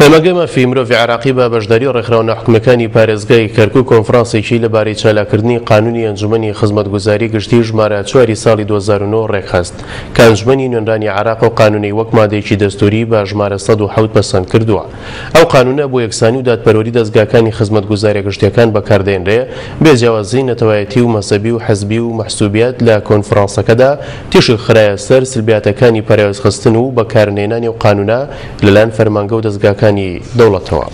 پەیمانگەی مافی مرۆڤی عێراقی بە بەشداری ڕێکخراوە حکومەکانی پارێزگای کەرکووک کۆنفرانسێکی لەبارەی چالاکردنی قانونی ئەنجومەنی خزمەتگوزاری گشتی ژمارە 4 ساڵی 2009 ڕێکخست کە ئەنجومەنی نوێنرانی عێراق و قانونی وەک مادەیەکی دەستوری بە ژمارە 107 پەسەند کردووە. ئەو قانونە بۆ یەکسانی و دادپەروەری دەستگاکانی خزمەتگوزاریە گشتیەکان بەکاردێنرێ بێجیاوازی نەتەوایەتی و مەزهەبی و حەزبی و مەحسوبیەت لە کۆنفرانسەکەدا تیشی خرایە سەر سلبیاتەکانی پەراوێزخستن و بەکارهێنانی ئەو قانونە لەلایەن فەرمانگە و دەستگاکانی دەوڵەتەوە.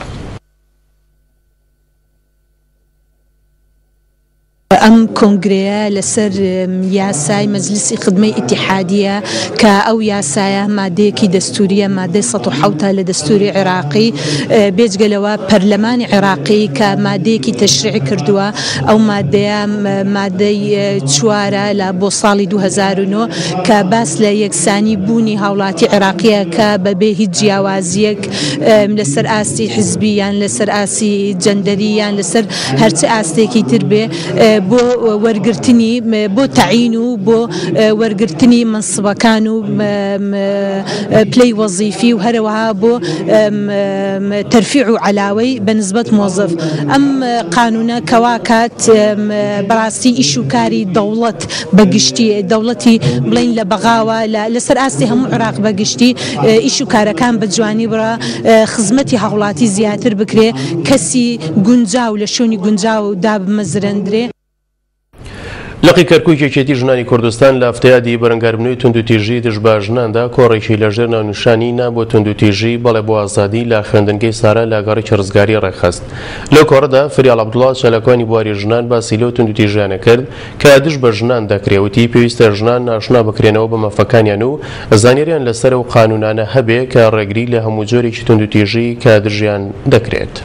ئەم کۆنگرەیە لەسەر یاسای مەجلیسی خدمەی ئیتیحادیە کە ئەو یاسایە مادەیەکی دەستوریە مادەی 107 لە دەستوری عێراقی بێجگەلەوە پەرلەمانی عێراقی کە مادەیەکی تەشریع کردووە ئەو مادەیە مادەی 4 لە بۆ ساڵی 2009 کە باس لە یەکسانی بوونی هاوڵاتی عێراقیە کە بەبێ هیچ جیاوازیەک لەسەر ئاستی حزبی یان لەسەر ئاسی جەندەری یان لەسەر هەرچی ئاستێکی تر بێ بۆ وەرگرتنی بۆ تەعین و بۆ وەرگرتنی منسبەکان و پلەی وەزیفی و هەروەها بۆ تەرفیع و عەلاوەی بەنسبەت مۆزەف. ئەم قانونە کەوا کات بەڕاستی ئیش و کاری دەوڵەت بەگشتی دەوڵەتی بڵین لە بەغاوە لەسەر ئاستی هەموو عێراق بەگشتی ئیش و کارەکان بە جوانی بڕە خزمەتی هاوڵاتی زیاتر بکرێ کەسی گونجاو لە شوێنی گونجاو دابمەزرێندرێ. لەقی کەرکووک یەکێتی ژنانی کوردستان لە هەفتەیادی بەرەنگاربوونەوەی توندوتیژی دژباژناندا کۆڕێکی لەژێر ناونیشانی نا بۆ توندوتیژی بەڵێ بۆ ئازادی لە خوێندنگەی سارە لە گەڕێکی ڕزگاری ڕێکخست. لەو کۆڕەدا فریال عەبدوڵڵا چالاکوانی بواری ژنان باسی لەو توندوتیژیانە کرد کە دژ بە ژنان دەکرێوتی پێویستە ژنان ناشنا بکرێنەوە بە مەفەکانیان و زانیاریان لەسەر و قانونانە هەبێ کە ڕێگری لە هەموو جۆرێکی توندوتیژی کە دژیان دەکرێت.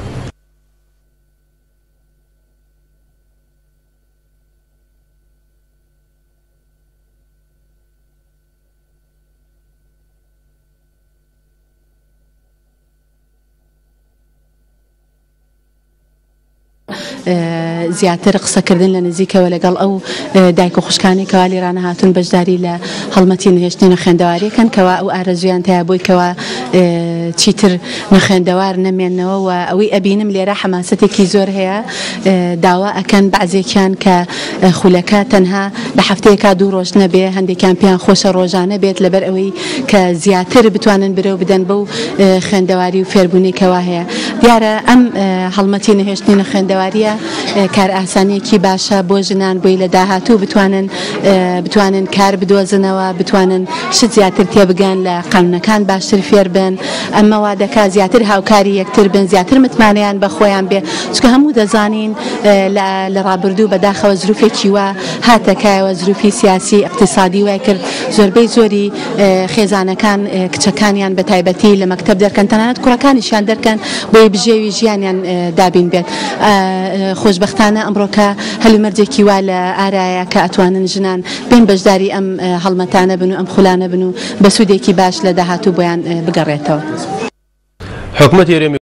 زیاتر قسەکردن لە نزیکەوە لەگەڵ ئەو دایک و خوشکانی کەوا لێرانە هاتوون بەشداری لە هەڵمەتی نوێژتنی خوێندەواریەکەن کەوا ئەو ئارەزویان تیا بۆی کەوا چیتر نەخوێندەوار نەمێنەوە و ئەوەی ئەبینم لێرە حەماسەتێکی زۆر هەیە داوا ئەکەن بەعزێکیان کە خولەکە تەنها لە هەفتەیەکا 2 ڕۆژ نەبێ هەندێکیان پێیان خۆشە ڕۆژانە بێت لەبەر ئەوەی کە زیاتر بتوانن برەو بدەن بەو خوێندەواری و فێربوونی کەوا هەیە. دیارە ئەم هەڵمەتی نەهێشتنی خوێندەواریە کار ئاسانیەکی باشە بۆ ژنان بۆی لە داهاتوو بتوانن کار بدۆزنەوە بتوانن شت زیاتر تێبگەن لە قانونەکان باشتر فێر بن. ئەمە وا دەکات زیاتر هاوکاری یەکتر بن زیاتر متمانەیان بە خۆیان بێ چکە هەموو دەزانین لە ڕابردوو بەداخەوە زروفێکی وە هاتەکایەوە زروفی سیاسی اقتصادی وای کرد زۆربەی زۆری خێزانەکان کچەکانیان بە تایبەتی لە مەکتەب دەرکەن تەنانەت کوڕەکانیشیان دەرکەن بۆی بژێوی ژیانیان دابین بێت. خۆشبەختانە ئەمڕۆکە هەلومەرجێکی وا لە ئارایە کە ئەتوانن ژنان بین بەشداری ئەم هەڵمەتانە بن و ئەم خولانە بن و بە سوودێکی باش لە داهاتوو بۆیان بگەڕێتەوە. حکومەتی